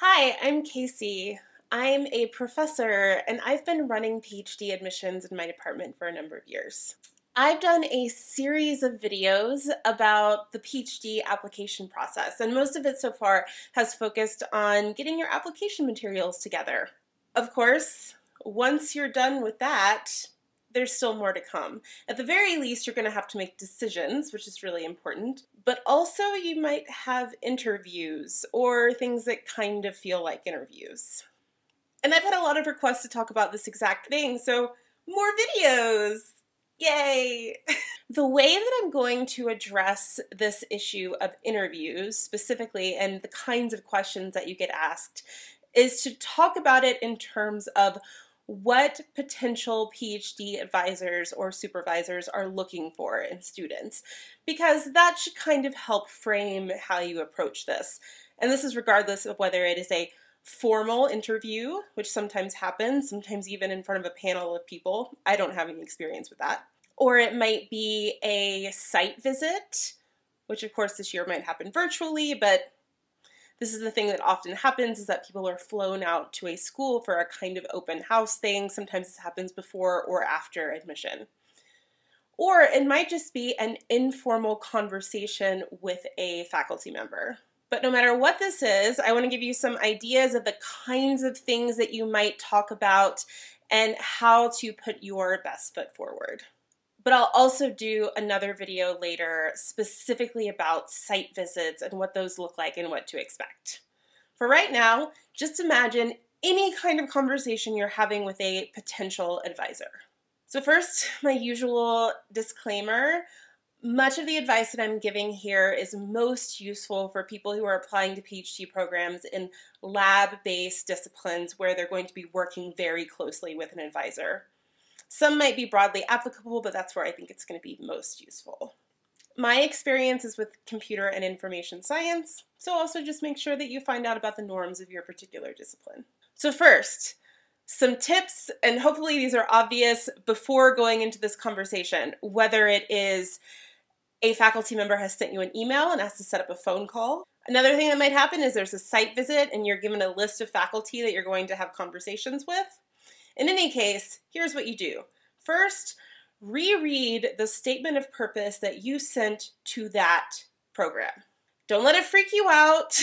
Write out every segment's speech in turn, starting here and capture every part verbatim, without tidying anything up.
Hi, I'm Casey. I'm a professor and I've been running PhD admissions in my department for a number of years. I've done a series of videos about the PhD application process, and most of it so far has focused on getting your application materials together. Of course, once you're done with that, there's still more to come. At the very least, you're going to have to make decisions, which is really important, but also you might have interviews or things that kind of feel like interviews. And I've had a lot of requests to talk about this exact thing, so more videos! Yay! The way that I'm going to address this issue of interviews specifically and the kinds of questions that you get asked is to talk about it in terms of what potential PhD advisors or supervisors are looking for in students, because that should kind of help frame how you approach this. And this is regardless of whether it is a formal interview, which sometimes happens, sometimes even in front of a panel of people. I don't have any experience with that. Or it might be a site visit, which of course this year might happen virtually, but this is the thing that often happens, is that people are flown out to a school for a kind of open house thing. Sometimes this happens before or after admission. Or it might just be an informal conversation with a faculty member. But no matter what this is, I want to give you some ideas of the kinds of things that you might talk about and how to put your best foot forward. But I'll also do another video later specifically about site visits and what those look like and what to expect. For right now, just imagine any kind of conversation you're having with a potential advisor. So first, my usual disclaimer. Much of the advice that I'm giving here is most useful for people who are applying to PhD programs in lab-based disciplines where they're going to be working very closely with an advisor. Some might be broadly applicable, but that's where I think it's going to be most useful. My experience is with computer and information science, so also just make sure that you find out about the norms of your particular discipline. So first, some tips, and hopefully these are obvious before going into this conversation, whether it is a faculty member has sent you an email and has to set up a phone call. Another thing that might happen is there's a site visit and you're given a list of faculty that you're going to have conversations with. In any case, here's what you do. First, reread the statement of purpose that you sent to that program. Don't let it freak you out.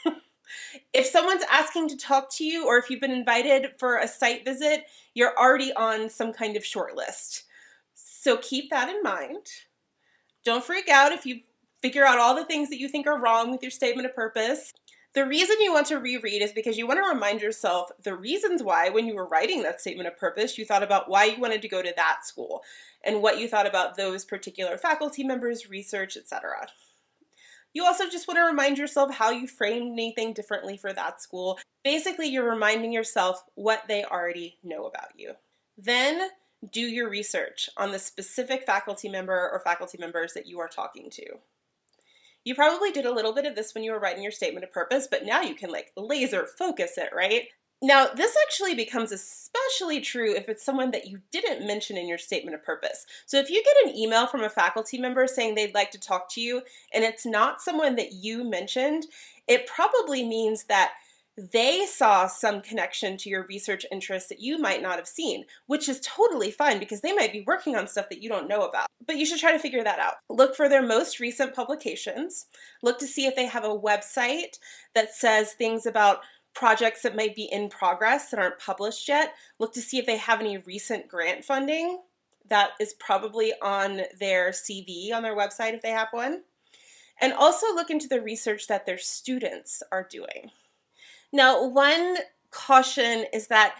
If someone's asking to talk to you or if you've been invited for a site visit, you're already on some kind of short list. So keep that in mind. Don't freak out if you figure out all the things that you think are wrong with your statement of purpose. The reason you want to reread is because you want to remind yourself the reasons why, when you were writing that statement of purpose, you thought about why you wanted to go to that school and what you thought about those particular faculty members, research, et cetera. You also just want to remind yourself how you framed anything differently for that school. Basically, you're reminding yourself what they already know about you. Then do your research on the specific faculty member or faculty members that you are talking to. You probably did a little bit of this when you were writing your statement of purpose, but now you can like laser focus it, right? Now, this actually becomes especially true if it's someone that you didn't mention in your statement of purpose. So if you get an email from a faculty member saying they'd like to talk to you and it's not someone that you mentioned, it probably means that they saw some connection to your research interests that you might not have seen, which is totally fine because they might be working on stuff that you don't know about. But you should try to figure that out. Look for their most recent publications. Look to see if they have a website that says things about projects that might be in progress that aren't published yet. Look to see if they have any recent grant funding. That is probably on their C V on their website if they have one. And also look into the research that their students are doing. Now, one caution is that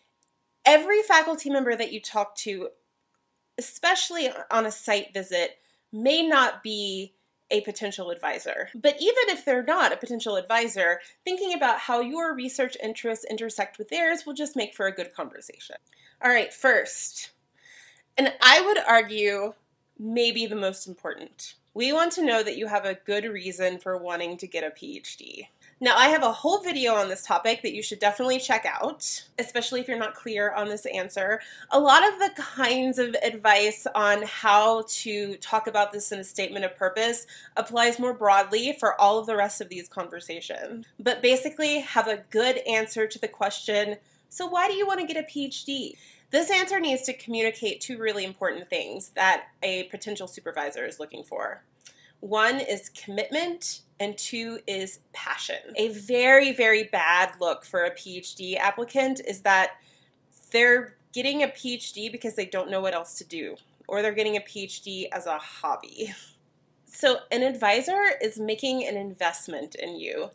every faculty member that you talk to, especially on a site visit, may not be a potential advisor. But even if they're not a potential advisor, thinking about how your research interests intersect with theirs will just make for a good conversation. All right, first, and I would argue maybe the most important, we want to know that you have a good reason for wanting to get a PhD. Now, I have a whole video on this topic that you should definitely check out, especially if you're not clear on this answer. A lot of the kinds of advice on how to talk about this in a statement of purpose applies more broadly for all of the rest of these conversations. But basically, have a good answer to the question, so why do you want to get a PhD? This answer needs to communicate two really important things that a potential supervisor is looking for. One is commitment, and two is passion. A very, very bad look for a PhD applicant is that they're getting a PhD because they don't know what else to do, or they're getting a PhD as a hobby. So an advisor is making an investment in you,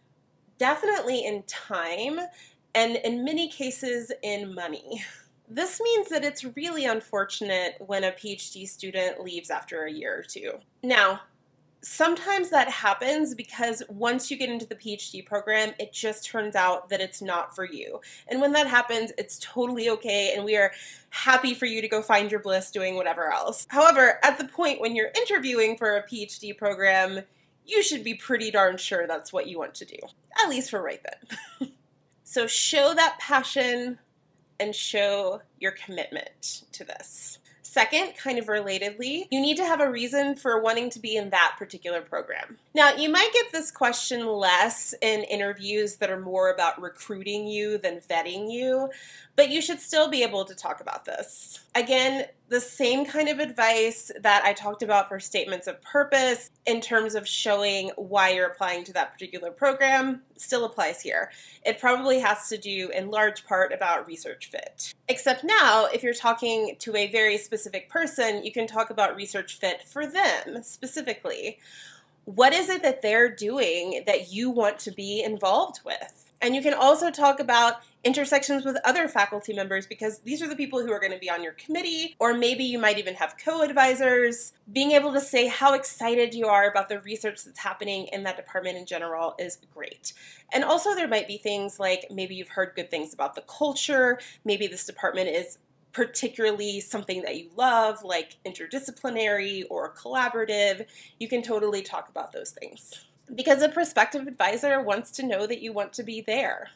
definitely in time, and in many cases in money. This means that it's really unfortunate when a PhD student leaves after a year or two. Now, sometimes that happens because once you get into the PhD program, it just turns out that it's not for you. And when that happens, it's totally okay, and we are happy for you to go find your bliss doing whatever else. However, at the point when you're interviewing for a PhD program, you should be pretty darn sure that's what you want to do, at least for right then. So show that passion and show your commitment to this. Second, kind of relatedly, you need to have a reason for wanting to be in that particular program. Now, you might get this question less in interviews that are more about recruiting you than vetting you, but you should still be able to talk about this. Again, the same kind of advice that I talked about for statements of purpose in terms of showing why you're applying to that particular program still applies here. It probably has to do in large part about research fit. Except now, if you're talking to a very specific person, you can talk about research fit for them specifically. What is it that they're doing that you want to be involved with? And you can also talk about intersections with other faculty members, because these are the people who are going to be on your committee, or maybe you might even have co-advisors. Being able to say how excited you are about the research that's happening in that department in general is great. And also there might be things like maybe you've heard good things about the culture, maybe this department is particularly something that you love, like interdisciplinary or collaborative. You can totally talk about those things, because a prospective advisor wants to know that you want to be there.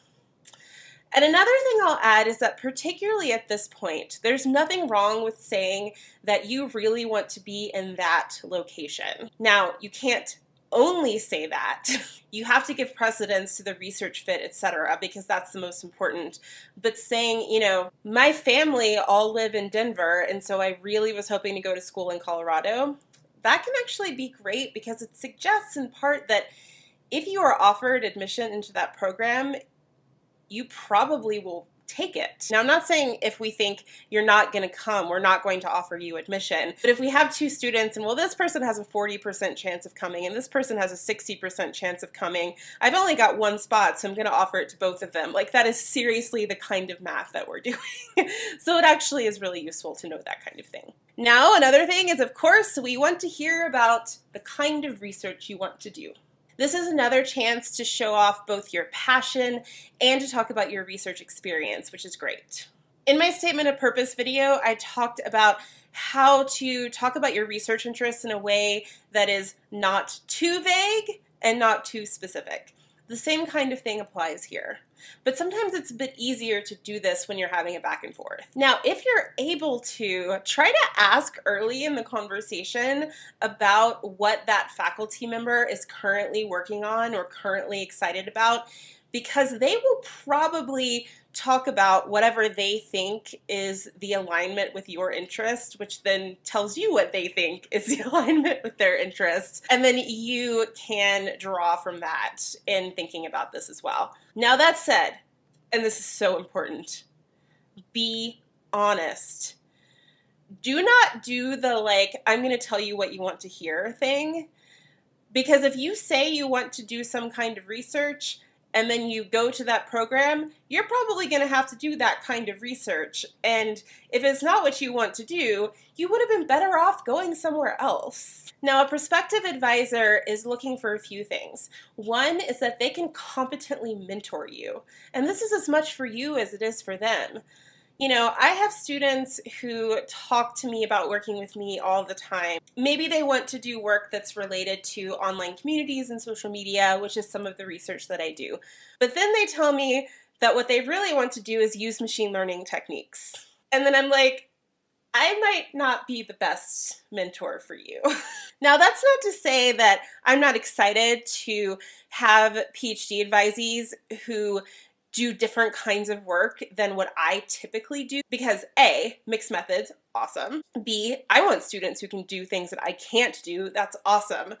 And another thing I'll add is that particularly at this point, there's nothing wrong with saying that you really want to be in that location. Now, you can't only say that. You have to give precedence to the research fit, et cetera, because that's the most important. But saying, you know, my family all live in Denver, and so I really was hoping to go to school in Colorado, that can actually be great, because it suggests in part that if you are offered admission into that program, you probably will take it. Now, I'm not saying if we think you're not going to come, we're not going to offer you admission. But if we have two students and, well, this person has a forty percent chance of coming and this person has a sixty percent chance of coming, I've only got one spot, so I'm going to offer it to both of them. Like, that is seriously the kind of math that we're doing. So it actually is really useful to know that kind of thing. Now, another thing is, of course, we want to hear about the kind of research you want to do. This is another chance to show off both your passion and to talk about your research experience, which is great. In my statement of purpose video, I talked about how to talk about your research interests in a way that is not too vague and not too specific. The same kind of thing applies here. But sometimes it's a bit easier to do this when you're having a back and forth. Now, if you're able to, try to ask early in the conversation about what that faculty member is currently working on or currently excited about, because they will probably talk about whatever they think is the alignment with your interest, which then tells you what they think is the alignment with their interests. And then you can draw from that in thinking about this as well. Now, that said, and this is so important, be honest. Do not do the, like, I'm going to tell you what you want to hear thing. Because if you say you want to do some kind of research, and then you go to that program, you're probably going to have to do that kind of research. And if it's not what you want to do, you would have been better off going somewhere else. Now, a prospective advisor is looking for a few things. One is that they can competently mentor you. And this is as much for you as it is for them. You know, I have students who talk to me about working with me all the time. Maybe they want to do work that's related to online communities and social media, which is some of the research that I do. But then they tell me that what they really want to do is use machine learning techniques. And then I'm like, I might not be the best mentor for you. Now, that's not to say that I'm not excited to have PhD advisees who do different kinds of work than what I typically do, because A, mixed methods, awesome. B, I want students who can do things that I can't do, that's awesome.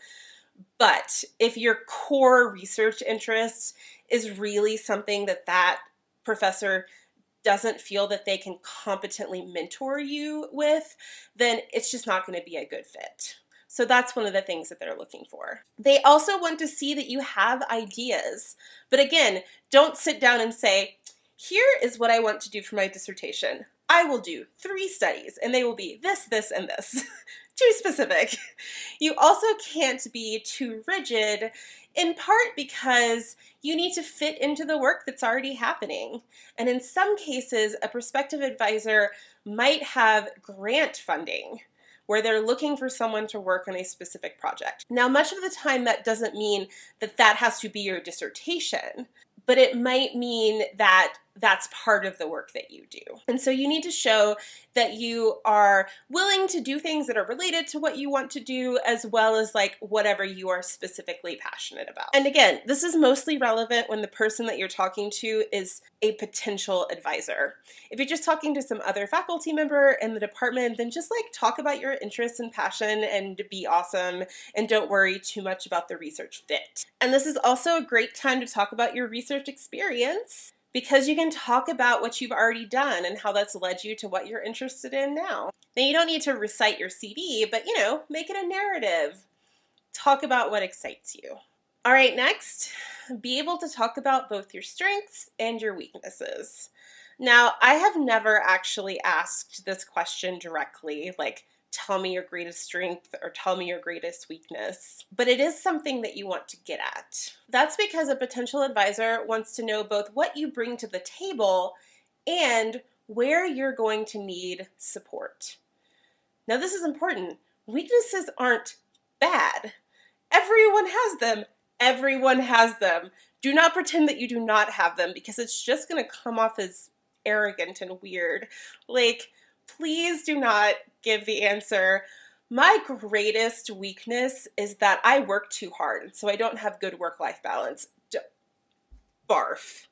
But if your core research interest is really something that that professor doesn't feel that they can competently mentor you with, then it's just not going to be a good fit. So that's one of the things that they're looking for. They also want to see that you have ideas. But again, don't sit down and say, here is what I want to do for my dissertation. I will do three studies, and they will be this, this, and this. Too specific. You also can't be too rigid, in part because you need to fit into the work that's already happening. And in some cases, a prospective advisor might have grant funding where they're looking for someone to work on a specific project. Now, much of the time that doesn't mean that that has to be your dissertation, but it might mean that that's part of the work that you do. And so you need to show that you are willing to do things that are related to what you want to do, as well as like whatever you are specifically passionate about. And again, this is mostly relevant when the person that you're talking to is a potential advisor. If you're just talking to some other faculty member in the department, then just like talk about your interests and passion and be awesome, and don't worry too much about the research fit. And this is also a great time to talk about your research experience, because you can talk about what you've already done and how that's led you to what you're interested in now. Now, you don't need to recite your C V, but, you know, make it a narrative. Talk about what excites you. All right, next, be able to talk about both your strengths and your weaknesses. Now, I have never actually asked this question directly, like, tell me your greatest strength or tell me your greatest weakness, but it is something that you want to get at. That's because a potential advisor wants to know both what you bring to the table and where you're going to need support. Now, this is important. Weaknesses aren't bad. Everyone has them. Everyone has them. Do not pretend that you do not have them, because it's just going to come off as arrogant and weird. Like, please do not give the answer, my greatest weakness is that I work too hard, so I don't have good work-life balance. D- barf.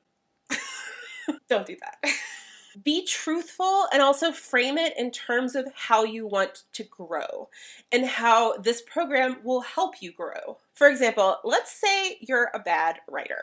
Don't do that. Be truthful and also frame it in terms of how you want to grow and how this program will help you grow. For example, let's say you're a bad writer.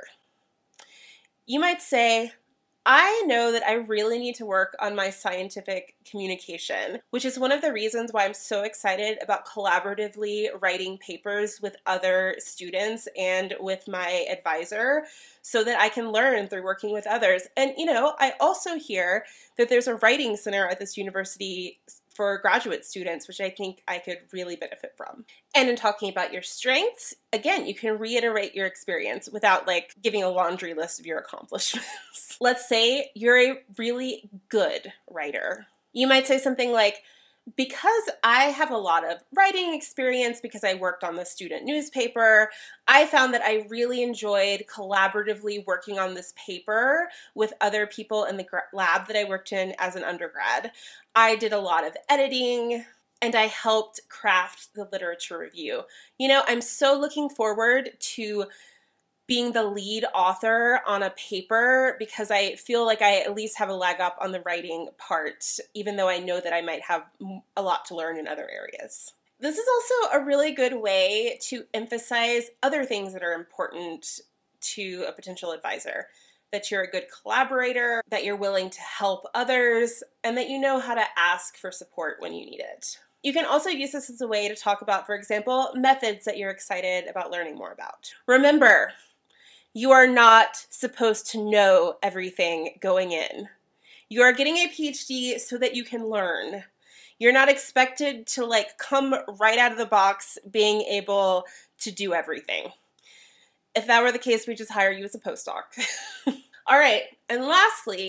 You might say, I know that I really need to work on my scientific communication, which is one of the reasons why I'm so excited about collaboratively writing papers with other students and with my advisor, so that I can learn through working with others. And, you know, I also hear that there's a writing center at this university for graduate students, which I think I could really benefit from. And in talking about your strengths, again, you can reiterate your experience without like giving a laundry list of your accomplishments. Let's say you're a really good writer. You might say something like, because I have a lot of writing experience because I worked on the student newspaper, I found that I really enjoyed collaboratively working on this paper with other people in the lab that I worked in as an undergrad. I did a lot of editing, and I helped craft the literature review. You know, I'm so looking forward to being the lead author on a paper, because I feel like I at least have a leg up on the writing part, even though I know that I might have a lot to learn in other areas. This is also a really good way to emphasize other things that are important to a potential advisor. That you're a good collaborator, that you're willing to help others, and that you know how to ask for support when you need it. You can also use this as a way to talk about, for example, methods that you're excited about learning more about. Remember, you are not supposed to know everything going in. You are getting a PhD so that you can learn. You're not expected to like come right out of the box being able to do everything. If that were the case, we'd just hire you as a postdoc. All right, and lastly,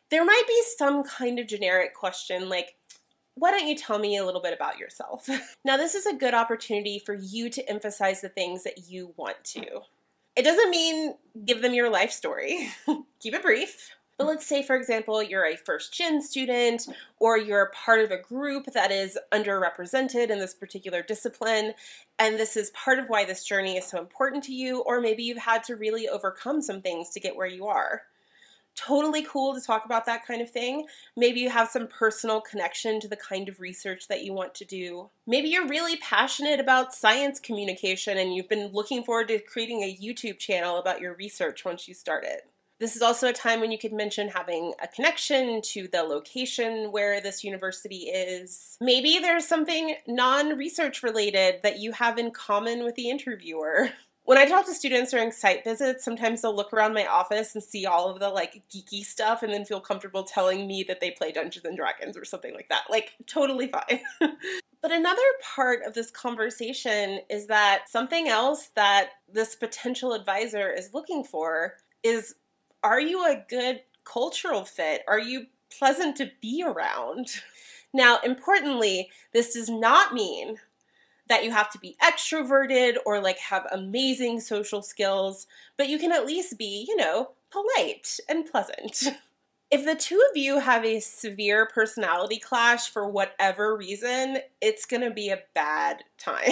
There might be some kind of generic question like, why don't you tell me a little bit about yourself? Now, this is a good opportunity for you to emphasize the things that you want to. It doesn't mean give them your life story. Keep it brief. But let's say, for example, you're a first-gen student or you're part of a group that is underrepresented in this particular discipline, and this is part of why this journey is so important to you, or maybe you've had to really overcome some things to get where you are. Totally cool to talk about that kind of thing. Maybe you have some personal connection to the kind of research that you want to do. Maybe you're really passionate about science communication and you've been looking forward to creating a YouTube channel about your research once you start it. This is also a time when you could mention having a connection to the location where this university is. Maybe there's something non-research related that you have in common with the interviewer. When I talk to students during site visits, sometimes they'll look around my office and see all of the like geeky stuff and then feel comfortable telling me that they play Dungeons and Dragons or something like that. Like, totally fine. But another part of this conversation is that something else that this potential advisor is looking for is, are you a good cultural fit? Are you pleasant to be around? Now, importantly, this does not mean that you have to be extroverted or like have amazing social skills, but you can at least be, you know, polite and pleasant. If the two of you have a severe personality clash for whatever reason, it's gonna be a bad time.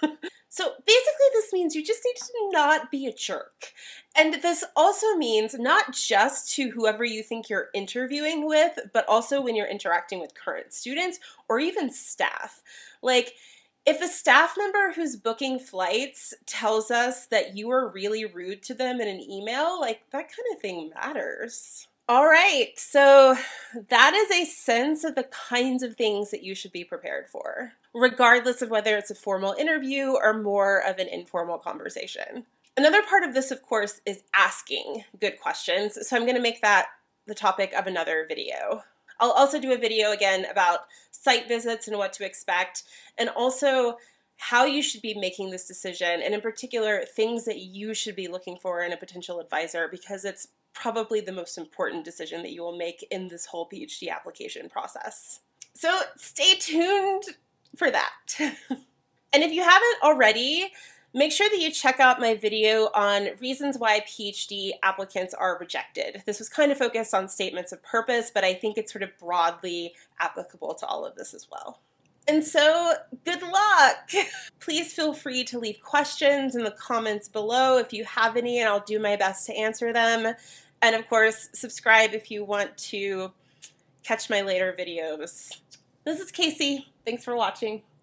So basically this means you just need to not be a jerk. And this also means not just to whoever you think you're interviewing with, but also when you're interacting with current students or even staff. Like, if a staff member who's booking flights tells us that you were really rude to them in an email, like that kind of thing matters. All right, so that is a sense of the kinds of things that you should be prepared for, regardless of whether it's a formal interview or more of an informal conversation. Another part of this, of course, is asking good questions, so I'm going to make that the topic of another video. I'll also do a video again about site visits and what to expect, and also how you should be making this decision, and in particular, things that you should be looking for in a potential advisor, because it's probably the most important decision that you will make in this whole PhD application process. So stay tuned for that. And if you haven't already, make sure that you check out my video on reasons why PhD applicants are rejected. This was kind of focused on statements of purpose, but I think it's sort of broadly applicable to all of this as well. And so, good luck! Please feel free to leave questions in the comments below if you have any, and I'll do my best to answer them. And of course, subscribe if you want to catch my later videos. This is Casey. Thanks for watching.